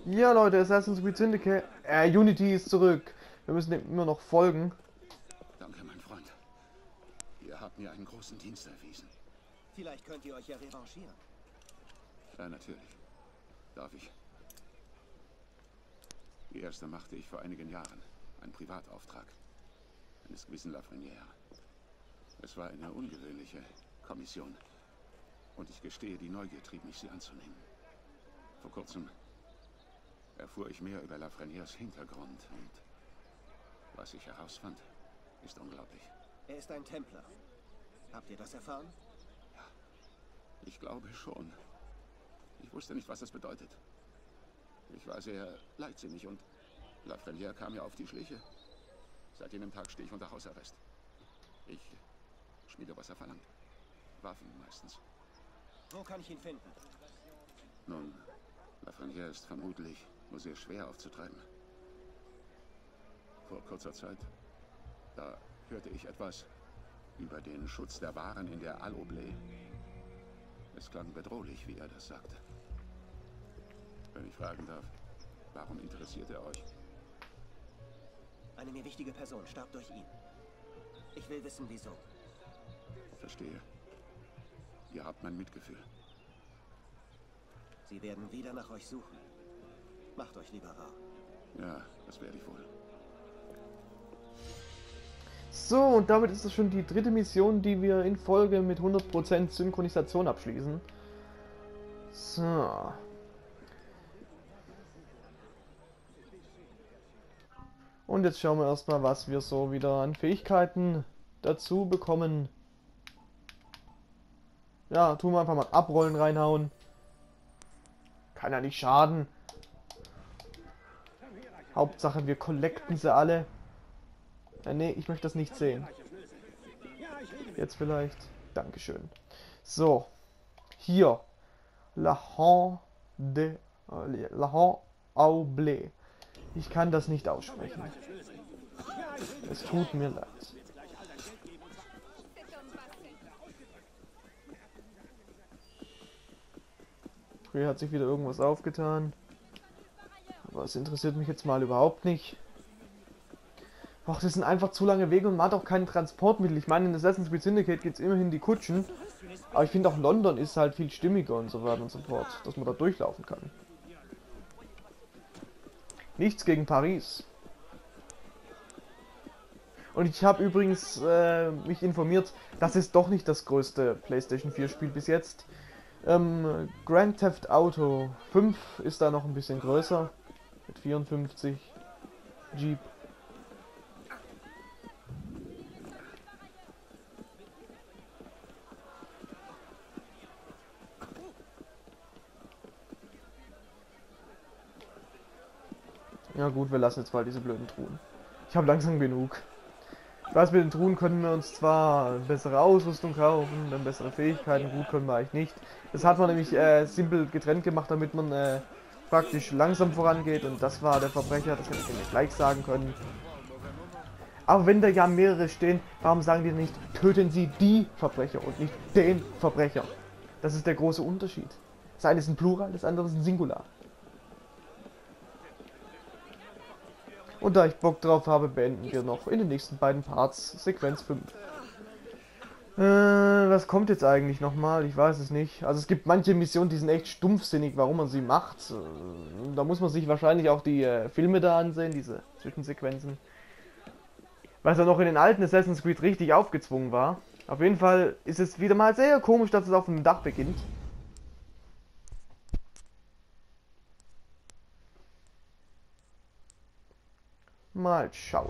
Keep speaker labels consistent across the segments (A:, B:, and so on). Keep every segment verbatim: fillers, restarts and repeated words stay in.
A: Ja, Leute, Assassin's Creed Syndicate. Äh, Unity ist zurück. Wir müssen dem immer noch folgen.
B: Danke, mein Freund. Ihr habt mir einen großen Dienst erwiesen.
C: Vielleicht könnt ihr euch ja revanchieren.
B: Ja, natürlich. Darf ich? Die erste machte ich vor einigen Jahren. Ein Privatauftrag. Eines gewissen Lafreniere. Es war eine ungewöhnliche Kommission. Und ich gestehe, die Neugier trieb mich, sie anzunehmen. Vor kurzem erfuhr ich mehr über Lafreniers Hintergrund und was ich herausfand, ist unglaublich.
C: Er ist ein Templer. Habt ihr das erfahren?
B: Ja, ich glaube schon. Ich wusste nicht, was das bedeutet. Ich war sehr leichtsinnig und Lafreniere kam mir auf die Schliche. Seit jenem Tag stehe ich unter Hausarrest. Ich schmiede, was er verlangt. Waffen meistens.
C: Wo kann ich ihn finden?
B: Nun, Lafreniere ist vermutlich nur sehr schwer aufzutreiben. Vor kurzer Zeit, da hörte ich etwas über den Schutz der Waren in der Al-Oblé. Es klang bedrohlich, wie er das sagte. Wenn ich fragen darf, warum interessiert er euch?
C: Eine mir wichtige Person starb durch ihn. Ich will wissen, wieso.
B: Verstehe. Ihr habt mein Mitgefühl.
C: Sie werden wieder nach euch suchen. Macht euch lieber rar.
B: Ja, das werde ich wohl.
A: So, und damit ist es schon die dritte Mission, die wir in Folge mit hundert Prozent Synchronisation abschließen. So. Und jetzt schauen wir erstmal, was wir so wieder an Fähigkeiten dazu bekommen. Ja, tun wir einfach mal abrollen reinhauen. Kann ja nicht schaden. Hauptsache, wir collecten sie alle. Ja, nee, ich möchte das nicht sehen. Jetzt vielleicht. Dankeschön. So. Hier. La Hon de... La Hon Aublé. Ich kann das nicht aussprechen. Es tut mir leid. Früher hat sich wieder irgendwas aufgetan. Aber es interessiert mich jetzt mal überhaupt nicht. Och, das sind einfach zu lange Wege und man hat auch kein Transportmittel. Ich meine, in Assassin's Creed Syndicate gibt es immerhin die Kutschen. Aber ich finde auch London ist halt viel stimmiger und so weiter und so fort, dass man da durchlaufen kann. Nichts gegen Paris. Und ich habe übrigens äh, mich informiert, das ist doch nicht das größte PlayStation vier Spiel bis jetzt. Ähm, Grand Theft Auto fünf ist da noch ein bisschen größer. Mit vierundfünfzig Jeep. Ja gut, wir lassen jetzt mal diese blöden Truhen. Ich habe langsam genug. Ich weiß, mit den Truhen können wir uns zwar bessere Ausrüstung kaufen, dann bessere Fähigkeiten, gut können wir eigentlich nicht. Das hat man nämlich äh, simpel getrennt gemacht, damit man äh, praktisch langsam vorangeht und das war der Verbrecher, das hätte ich nicht gleich sagen können. Aber wenn da ja mehrere stehen, warum sagen die nicht, töten Sie die Verbrecher und nicht den Verbrecher? Das ist der große Unterschied. Das eine ist ein Plural, das andere ist ein Singular. Und da ich Bock drauf habe, beenden wir noch in den nächsten beiden Parts Sequenz fünf. Äh, was kommt jetzt eigentlich nochmal? Ich weiß es nicht. Also es gibt manche Missionen, die sind echt stumpfsinnig, warum man sie macht. Äh, da muss man sich wahrscheinlich auch die äh, Filme da ansehen, diese Zwischensequenzen. Was ja noch in den alten Assassin's Creed richtig aufgezwungen war. Auf jeden Fall ist es wieder mal sehr komisch, dass es auf dem Dach beginnt. Mal schauen.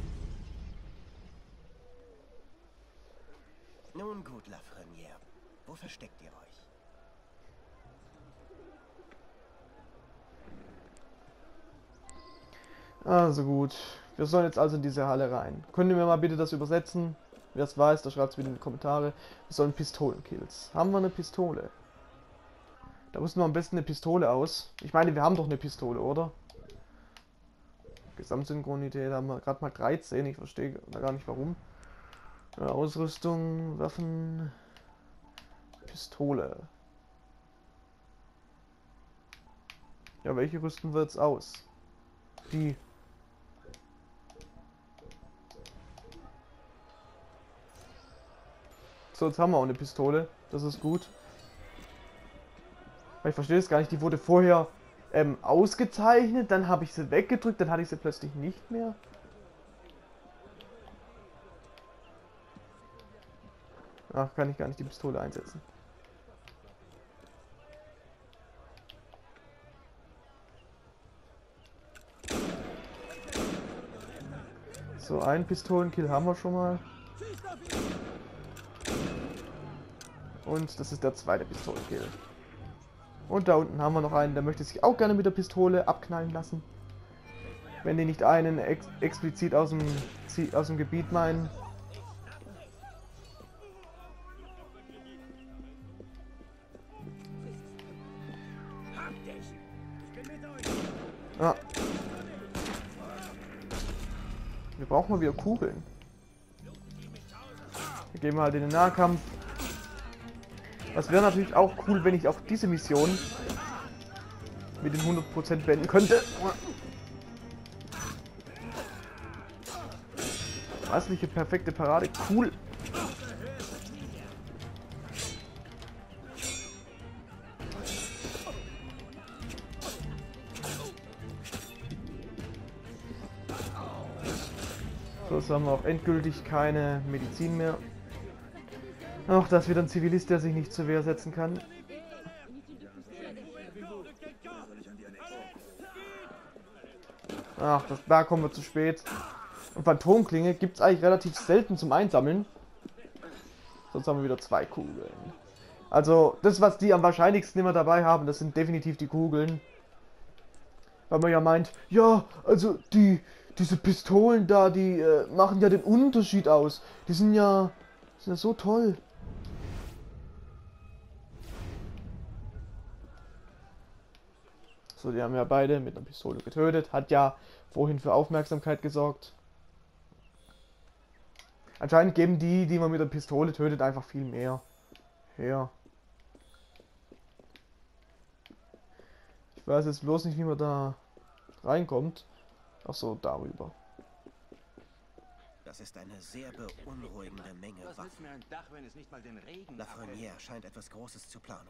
C: Nun gut, Lafreniere. Wo versteckt ihr euch?
A: Also gut. Wir sollen jetzt also in diese Halle rein. Könnt ihr mir mal bitte das übersetzen? Wer es weiß, der schreibt es wieder in die Kommentare. Wir sollen Pistolenkills. Haben wir eine Pistole? Da rüsten wir am besten eine Pistole aus. Ich meine, wir haben doch eine Pistole, oder? Gesamtsynchronität haben wir gerade mal dreizehn. Ich verstehe da gar nicht warum. Ja, Ausrüstung, Waffen, Pistole. Ja, welche rüsten wir jetzt aus? Die. So, jetzt haben wir auch eine Pistole. Das ist gut. Weil ich verstehe es gar nicht. Die wurde vorher ähm, ausgezeichnet, dann habe ich sie weggedrückt, dann hatte ich sie plötzlich nicht mehr. Ach, kann ich gar nicht die Pistole einsetzen. So, einen Pistolenkill haben wir schon mal. Und das ist der zweite Pistolenkill. Und da unten haben wir noch einen, der möchte sich auch gerne mit der Pistole abknallen lassen. Wenn die nicht einen ex explizit aus dem, aus dem Gebiet meinen. Ah. Wir brauchen mal wieder Kugeln. Wir gehen mal halt in den Nahkampf. Das wäre natürlich auch cool, wenn ich auch diese Mission mit den hundert Prozent beenden könnte. Hässliche, perfekte Parade. Cool. So, jetzt haben wir auch endgültig keine Medizin mehr. Ach, das ist wieder ein Zivilist, der sich nicht zur Wehr setzen kann. Ach, das, da kommen wir zu spät. Und Phantomklinge gibt es eigentlich relativ selten zum Einsammeln. Sonst haben wir wieder zwei Kugeln. Also, das, was die am wahrscheinlichsten immer dabei haben, das sind definitiv die Kugeln. Weil man ja meint, ja, also die, diese Pistolen da, die äh, machen ja den Unterschied aus. Die sind ja, sind ja so toll. So, die haben ja beide mit einer Pistole getötet. Hat ja vorhin für Aufmerksamkeit gesorgt. Anscheinend geben die, die man mit der Pistole tötet, einfach viel mehr her. Ich weiß jetzt bloß nicht, wie man da reinkommt. Ach so, darüber.
C: Das ist eine sehr beunruhigende Menge Waffen. Lafreniere scheint etwas Großes zu planen.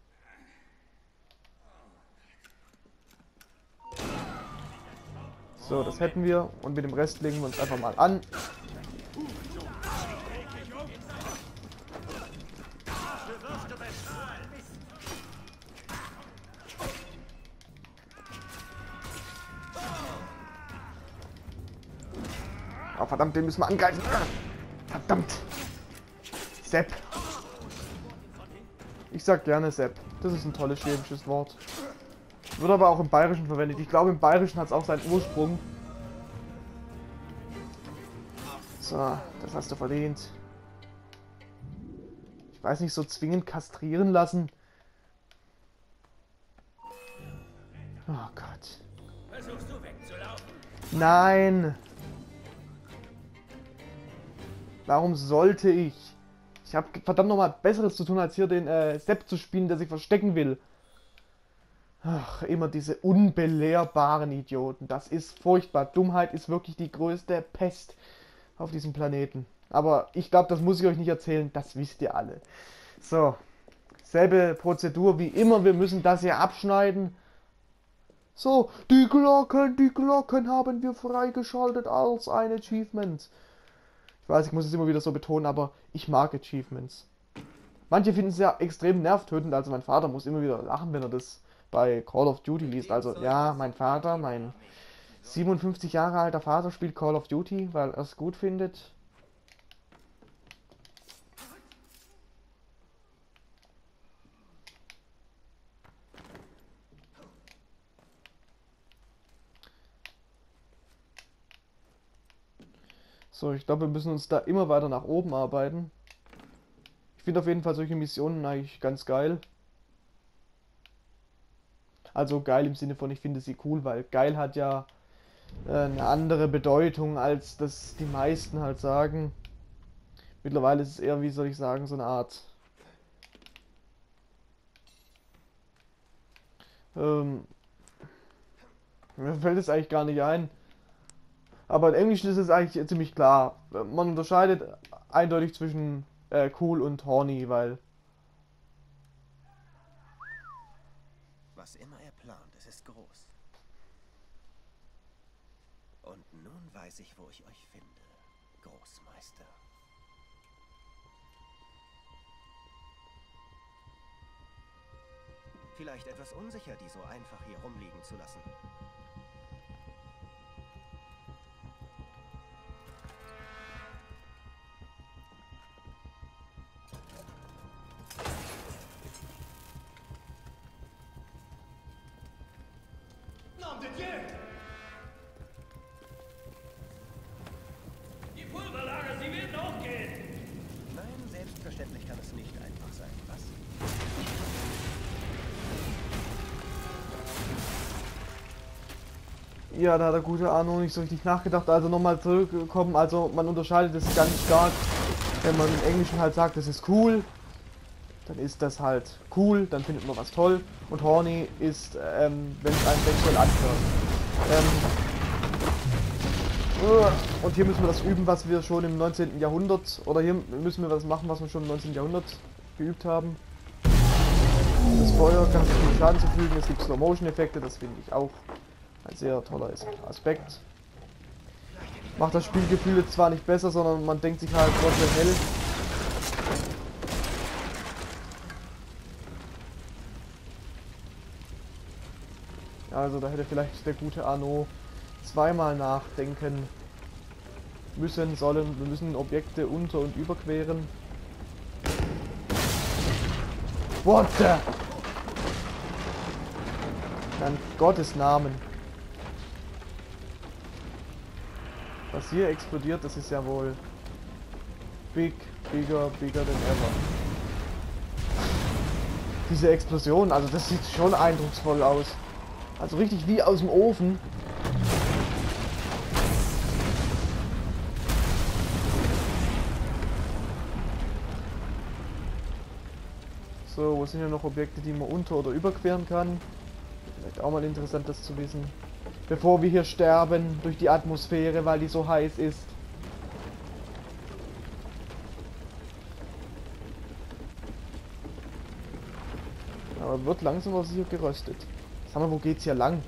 A: So, das hätten wir. Und mit dem Rest legen wir uns einfach mal an. Oh, verdammt, den müssen wir angreifen. Verdammt. Sepp. Ich sag gerne Sepp. Das ist ein tolles schwäbisches Wort. Wird aber auch im Bayerischen verwendet. Ich glaube, im Bayerischen hat es auch seinen Ursprung. So, das hast du verdient. Ich weiß nicht, so zwingend kastrieren lassen. Oh Gott. Nein! Warum sollte ich? Ich habe verdammt nochmal Besseres zu tun, als hier den äh, Sepp zu spielen, der sich verstecken will. Ach, immer diese unbelehrbaren Idioten. Das ist furchtbar. Dummheit ist wirklich die größte Pest auf diesem Planeten. Aber ich glaube, das muss ich euch nicht erzählen. Das wisst ihr alle. So. Selbe Prozedur wie immer. Wir müssen das hier abschneiden. So. Die Glocken, die Glocken haben wir freigeschaltet als ein Achievement. Ich weiß, ich muss es immer wieder so betonen, aber ich mag Achievements. Manche finden es ja extrem nervtötend. Also mein Vater muss immer wieder lachen, wenn er das bei Call of Duty liest. Also ja, mein Vater, mein siebenundfünfzig Jahre alter Vater spielt Call of Duty, weil er es gut findet. So, ich glaube, wir müssen uns da immer weiter nach oben arbeiten. Ich finde auf jeden Fall solche Missionen eigentlich ganz geil. Also geil im Sinne von, ich finde sie cool, weil geil hat ja äh, eine andere Bedeutung, als das die meisten halt sagen. Mittlerweile ist es eher, wie soll ich sagen, so eine Art ähm, Mir fällt es eigentlich gar nicht ein. Aber in Englisch ist es eigentlich ziemlich klar. Man unterscheidet eindeutig zwischen äh, cool und horny, weil...
C: Was immer er plant, es ist groß. Und nun weiß ich, wo ich euch finde, Großmeister. Vielleicht etwas unsicher, die so einfach hier rumliegen zu lassen.
D: Die Pulverlager, sie werden hochgehen!
C: Nein, selbstverständlich kann es nicht einfach sein, was?
A: Ja, da hat der gute Arno nicht so richtig nachgedacht. Also nochmal zurückkommen. Also man unterscheidet es ganz stark. Wenn man im Englischen halt sagt, das ist cool, dann ist das halt cool, dann findet man was toll. Und horny ist, ähm, wenn es einem sexuell anhört. Ähm, und hier müssen wir das üben, was wir schon im neunzehnten Jahrhundert, oder hier müssen wir was machen, was wir schon im neunzehnten Jahrhundert geübt haben. Das Feuer kann sich viel Schaden zufügen, es gibt Slow-Motion-Effekte, das finde ich auch ein sehr toller Aspekt. Macht das Spielgefühl jetzt zwar nicht besser, sondern man denkt sich halt, what the hell. Also da hätte vielleicht der gute Arno zweimal nachdenken müssen, sollen. Wir müssen Objekte unter- und überqueren. What the? In Gottes Namen. Was hier explodiert, das ist ja wohl big, bigger, bigger than ever. Diese Explosion, also das sieht schon eindrucksvoll aus. Also richtig wie aus dem Ofen. So, wo sind hier noch Objekte, die man unter- oder überqueren kann? Vielleicht auch mal interessant, das zu wissen. Bevor wir hier sterben durch die Atmosphäre, weil die so heiß ist. Aber wird langsam was hier geröstet. Sag mal, wo geht's hier lang?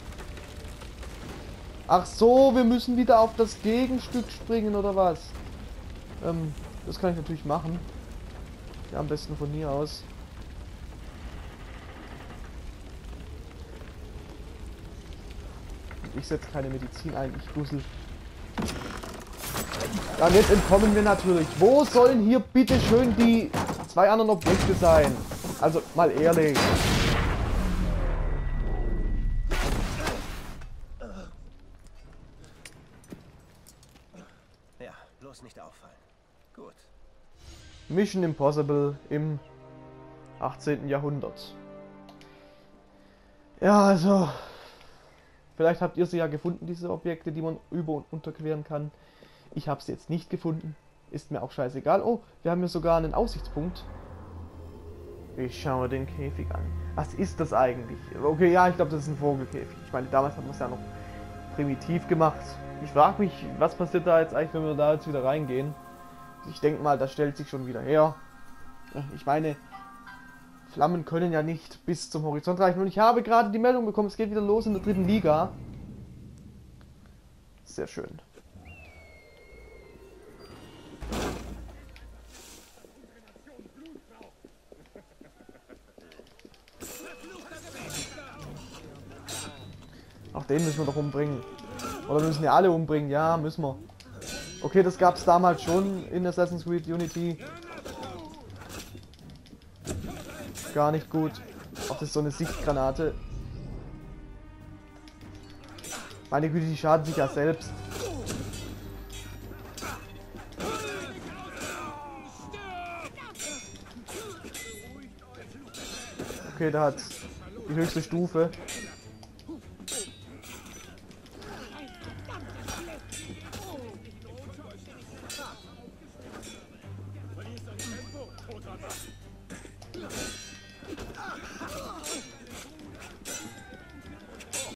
A: Ach so, wir müssen wieder auf das Gegenstück springen, oder was? Ähm, das kann ich natürlich machen. Ja, am besten von hier aus. Ich setze keine Medizin ein, ich dussel. Ja, und jetzt entkommen wir natürlich. Wo sollen hier bitte schön die zwei anderen Objekte sein? Also, mal ehrlich.
C: Ja, bloß nicht auffallen. Gut.
A: Mission Impossible im achtzehnten Jahrhundert. Ja, also... Vielleicht habt ihr sie ja gefunden, diese Objekte, die man über- und unterqueren kann. Ich habe sie jetzt nicht gefunden. Ist mir auch scheißegal. Oh, wir haben hier sogar einen Aussichtspunkt. Ich schaue den Käfig an. Was ist das eigentlich? Okay, ja, ich glaube, das ist ein Vogelkäfig. Ich meine, damals hat man es ja noch primitiv gemacht. Ich frage mich, was passiert da jetzt eigentlich, wenn wir da jetzt wieder reingehen? Ich denke mal, das stellt sich schon wieder her. Ich meine... Flammen können ja nicht bis zum Horizont reichen. Und ich habe gerade die Meldung bekommen, es geht wieder los in der dritten Liga. Sehr schön. Ach, den müssen wir doch umbringen. Oder wir müssen ja alle umbringen. Ja, müssen wir. Okay, das gab es damals schon in Assassin's Creed Unity. Gar nicht gut. Auch das ist so eine Sichtgranate. Meine Güte, die schaden sich ja selbst. Okay, da hat die höchste Stufe.